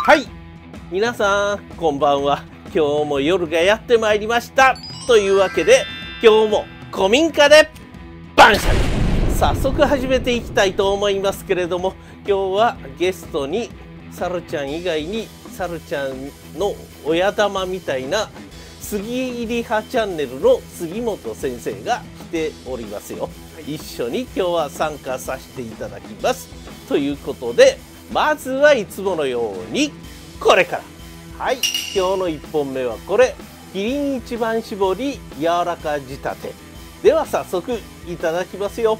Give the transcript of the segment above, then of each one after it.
はい、皆さんこんばんは。今日も夜がやってまいりました。というわけで今日も古民家で晩酌、早速始めていきたいと思いますけれども、今日はゲストにサルちゃん以外にサルちゃんの親玉みたいな杉入葉チャンネルの杉本先生が来ておりますよ。一緒に今日は参加させていただきます。ということで、まずはいつものようにこれから。はい、今日の1本目はこれ、キリン一番搾り柔らか仕立てでは早速いただきますよ。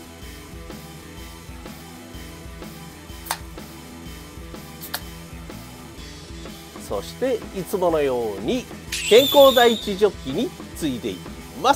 そしていつものように健康第一ジョッキについでいきます。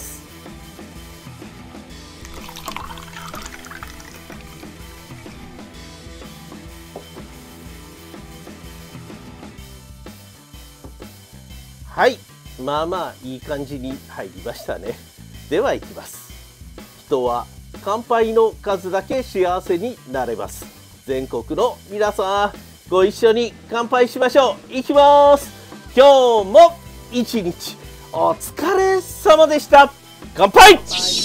はい、まあまあいい感じに入りましたね。ではいきます。人は乾杯の数だけ幸せになれます。全国の皆さんご一緒に乾杯しましょう。いきます。今日も一日お疲れ様でした。乾杯。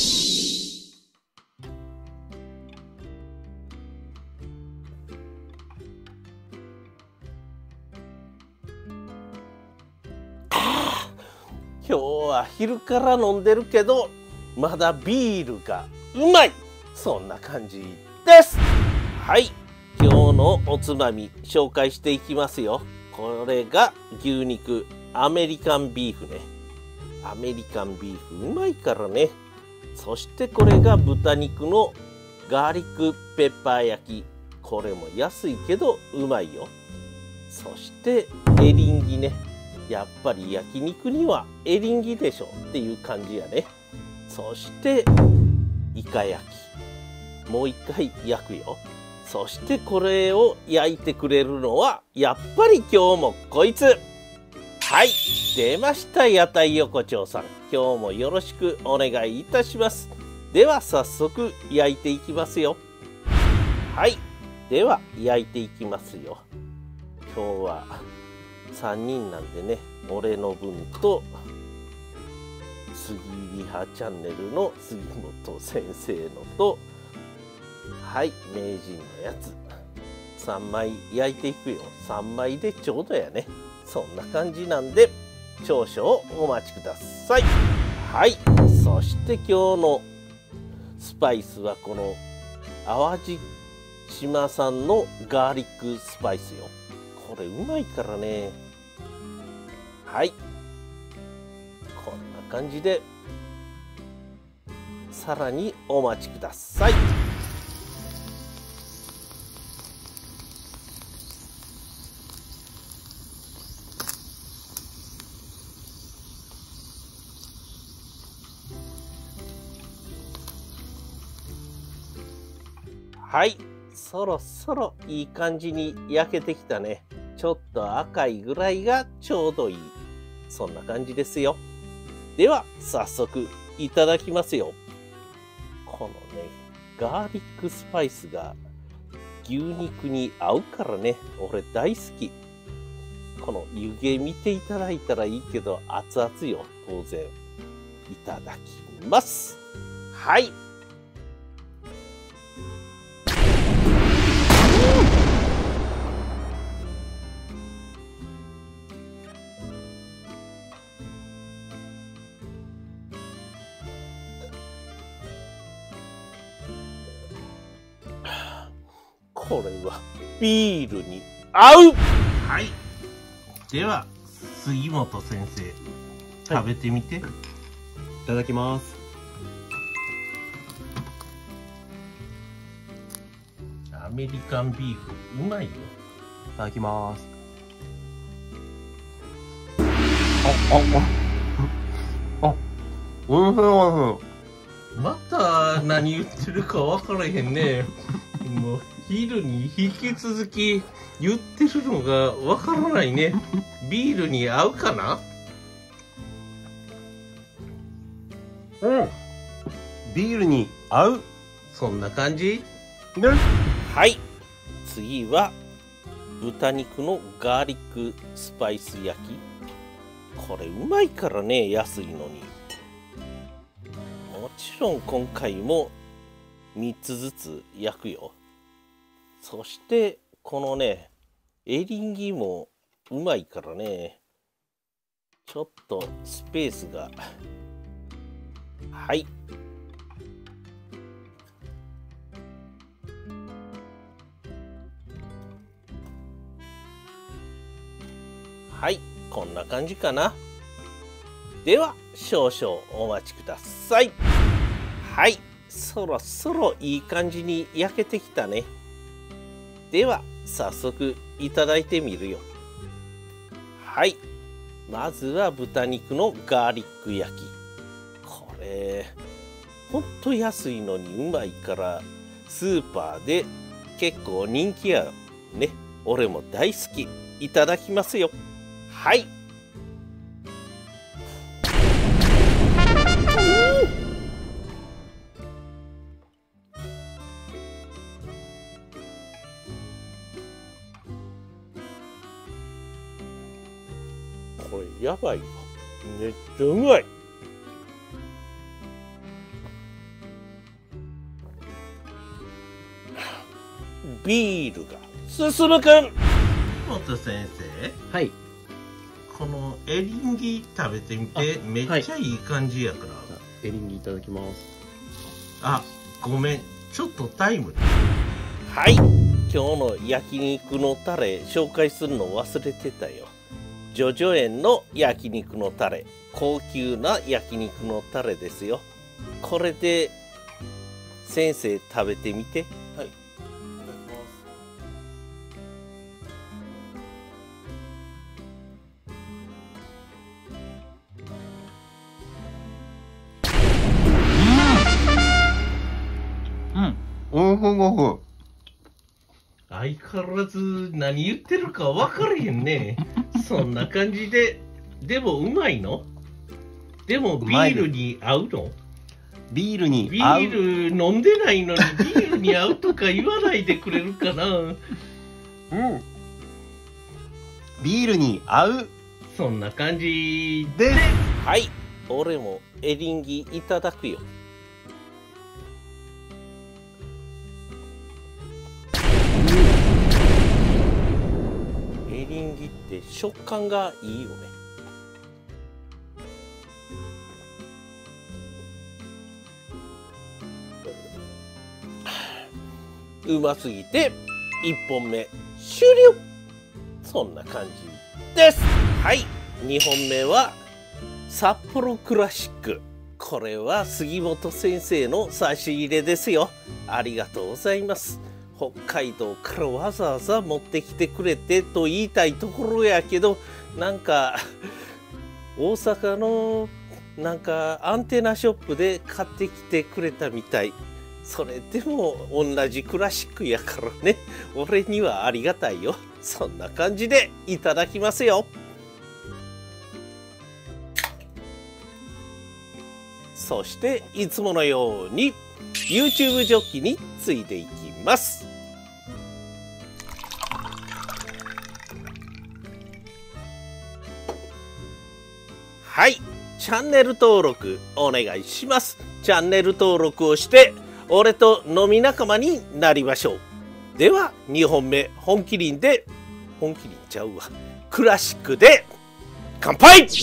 今日は昼から飲んでるけどまだビールがうまい、そんな感じです。はい、今日のおつまみ紹介していきますよ。これが牛肉アメリカンビーフね。アメリカンビーフうまいからね。そしてこれが豚肉のガーリックペッパー焼き、これも安いけどうまいよ。そしてエリンギね。やっぱり焼肉にはエリンギでしょっていう感じやね。そしてイカ焼き、もう一回焼くよ。そしてこれを焼いてくれるのはやっぱり今日もこいつ。はい、出ました屋台横丁さん、今日もよろしくお願いいたします。では早速焼いていきますよ。はい、では焼いていきますよ。今日は3人なんでね、俺の分と杉入葉チャンネルの杉本先生のと、はい、名人のやつ3枚焼いていくよ。3枚でちょうどやね。そんな感じなんで少々お待ちください。はい、そして今日のスパイスはこの淡路島産のガーリックスパイスよ。これうまいからね。はい、こんな感じでさらにお待ちください。はい、そろそろいい感じに焼けてきたね。ちょっと赤いぐらいがちょうどいい、そんな感じですよ。では早速いただきますよ。このねガーリックスパイスが牛肉に合うからね、俺大好き。この湯気見ていただいたらいいけど熱々よ、当然。いただきます。はい、これはビールに合う。はい、では杉本先生、食べてみて。 いただきます。 アメリカンビーフうまいよ。 いただきます。おいしいおいしい。 また何言ってるか分からへんね。もう昼に引き続き言ってるのが分からないね。ビールに合うかな。 ビールに合う。 そんな感じね。 はい、次は豚肉のガーリックスパイス焼き。これうまいからね、安いのに。もちろん今回も3つずつ焼くよ。そしてこのね、エリンギもうまいからね、ちょっとスペースが。はい。はい、こんな感じかな。では少々お待ちください。はい、そろそろいい感じに焼けてきたね。では早速いただいてみるよ。はい、まずは豚肉のガーリック焼き。これほんと安いのにうまいからスーパーで結構人気やね。俺も大好き。いただきますよ。はい。これやばいわ。めっちゃうまい。ビールが進むくん。 本先生、 はい。 このエリンギ食べてみて。めっちゃいい感じやから。 エリンギいただきます。 あ、ごめん、ちょっとタイム。 はい、今日の焼肉のタレ紹介するの忘れてたよ。ジョジョ園の焼肉のタレ、高級な焼肉のタレですよ。これで先生食べてみて。 はい。いただきます。おふごふ。 相変わらず何言ってるか分かれへんね。そんな感じで。でもうまいの？でもビールに合うの？ ビールにビ合う。 ール飲んでないのにビールに合うとか言わないでくれるかな。 ビールに合う。 そんな感じです。 はい、俺もエリンギいただくよ。エリンギって食感がいいよね。うますぎて1本目終了。そんな感じです。はい、2本目は札幌クラシック。これは杉本先生の差し入れですよ。ありがとうございます。北海道からわざわざ持ってきてくれてと言いたいところやけど、なんか大阪のなんかアンテナショップで買ってきてくれたみたい。それでも同じクラシックやからね、俺にはありがたいよ。そんな感じでいただきますよ。そしていつものように YouTube ジョッキについていきます。はい、チャンネル登録お願いします。チャンネル登録をして俺と飲み仲間になりましょう。では2本目本麒麟で、本麒麟ちゃうわ、クラシックで乾杯。やっ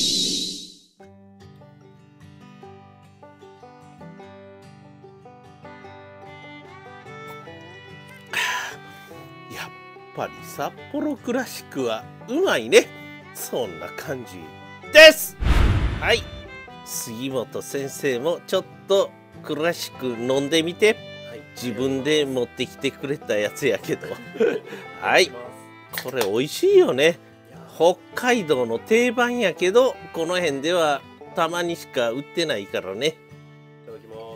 ぱり札幌クラシックはうまいね。そんな感じです。はい、杉本先生もちょっとクラシック飲んでみて。はい、自分で持ってきてくれたやつやけどはい、これ美味しいよね。北海道の定番やけどこの辺ではたまにしか売ってないからね。 いただきます。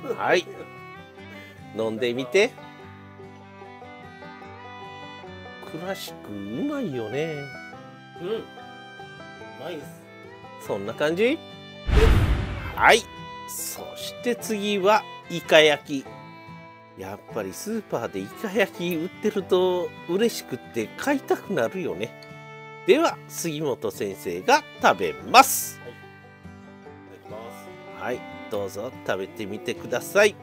はい、飲んでみて。クラシックうまいよね。 うん。ナイス。 そんな感じ。 はい。そして次はイカ焼き。やっぱりスーパーでイカ焼き売ってると嬉しくって買いたくなるよね。では杉本先生が食べます。 いただきます。 はい、どうぞ食べてみてください。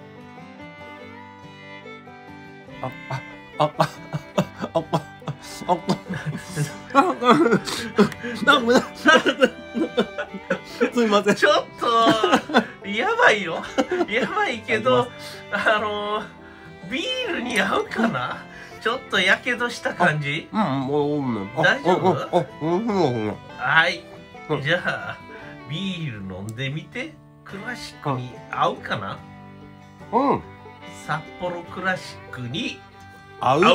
すみません。 ちょっとやばいよ。やばいけどビールに合うかな。ちょっとやけどした感じ。大丈夫？はい。じゃあビール飲んでみて。クラシックに合うかな。札幌クラシックに合う。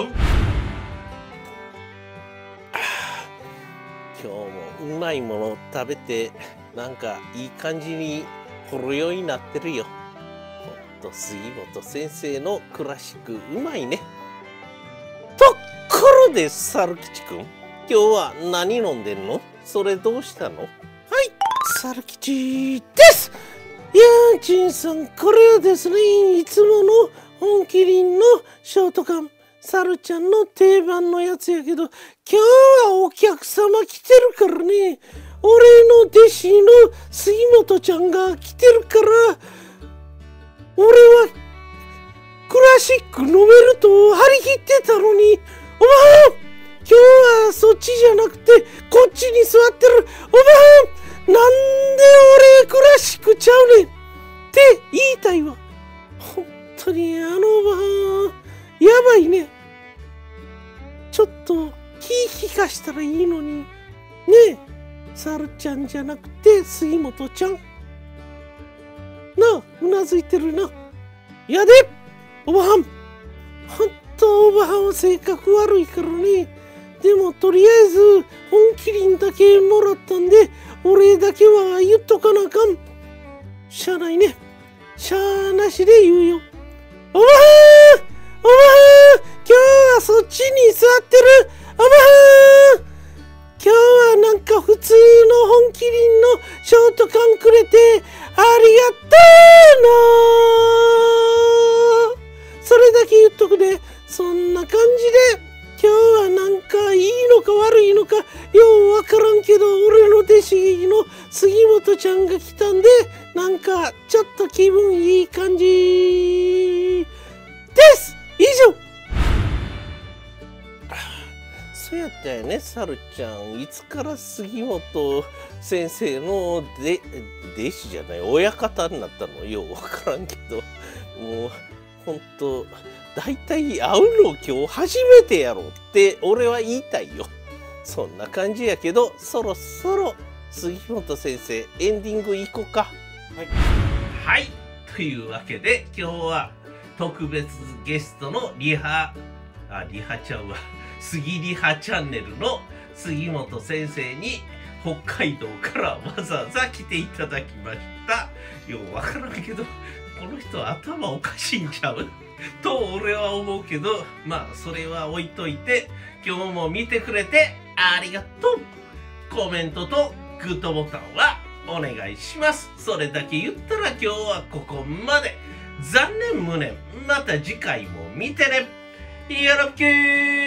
今日もうまいもの食べてなんかいい感じにほろ酔いになってるよ。ほんと杉本先生のクラシックうまいね。ところで猿吉くん、今日は何飲んでんの？それどうしたの？はい、猿吉です。いやー、ちんさん、これはですね、いつもの本麒麟のショート缶、猿ちゃんの定番のやつやけど、今日はお客様来てるからね、俺の弟子の杉本ちゃんが来てるから、俺はクラシック飲めると張り切ってたのに、おばはん、今日はそっちじゃなくてこっちに座ってる。おばはん、なんで俺クラシックちゃうねんって言いたいわ。本当におばはんやばいね。ちょっと気利かしたらいいのにねえ、猿ちゃんじゃなくて杉本ちゃんなあ、うなずいてるな。やでおばはん、ほんとおばはんは性格悪いからね。でもとりあえず本麒麟だけもらったんでお礼だけは言っとかなあかん。しゃあないね。しゃあなしで言うよ。おばはん、おばはん、今日はそっちに座ってる。おばはん、今日はなんか普通の本麒麟のショート缶くれてありがとうな。それだけ言っとくで。そんな感じで今日はなんかいいのか悪いのかようわからんけど、俺の弟子の杉本ちゃんが来たんで、なんかちょっと気分いい感じです。以上。そうやったよね、猿ちゃん。いつから杉本先生の弟子じゃない、親方になったのようわからんけど、もうほんとだいたい会うの今日初めてやろって俺は言いたいよ。そんな感じやけど、そろそろ杉本先生エンディングいこうか。 はい、というわけで今日は特別ゲストのリハちゃんは杉リハチャンネルの杉本先生に北海道からわざわざ来ていただきました。ようわからんけどこの人頭おかしいんちゃうと俺は思うけど、まあそれは置いといて、今日も見てくれてありがとう。コメントとグッドボタンはお願いします。それだけ言ったら今日はここまで。残念無念。また次回も見てね。よろしくー。